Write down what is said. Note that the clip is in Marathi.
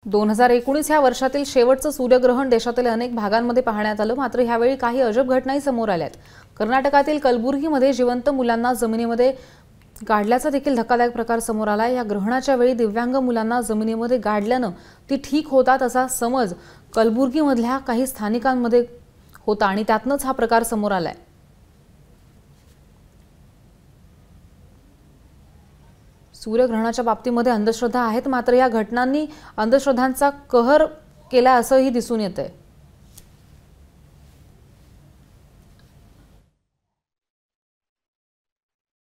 2019 ह्या वर्षातील शेवटचं सूर्यग्रहण देशातील अनेक भागांमध्ये पाहण्यात आलं। मात्र ह्यावेळी काही अजब घटनाही समोर आल्यात। कर्नाटकातील कलबुर्गीमध्ये जिवंत मुलांना जमिनीमध्ये गाडल्याचा देखील धक्कादायक प्रकार समोर आला। या ग्रहणाच्या वेळी दिव्यांग मुलांना जमिनीमध्ये गाडल्यानं ती ठीक होतात असा समज कलबुर्गीमधल्या काही स्थानिकांमध्ये होता आणि त्यातनंच हा प्रकार समोर आलाय। सूर्यग्रहणाच्या बाबतीमध्ये अंधश्रद्धा आहेत, मात्र या घटनांनी अंधश्रद्धांचा कहर केला असंही दिसून येतंय।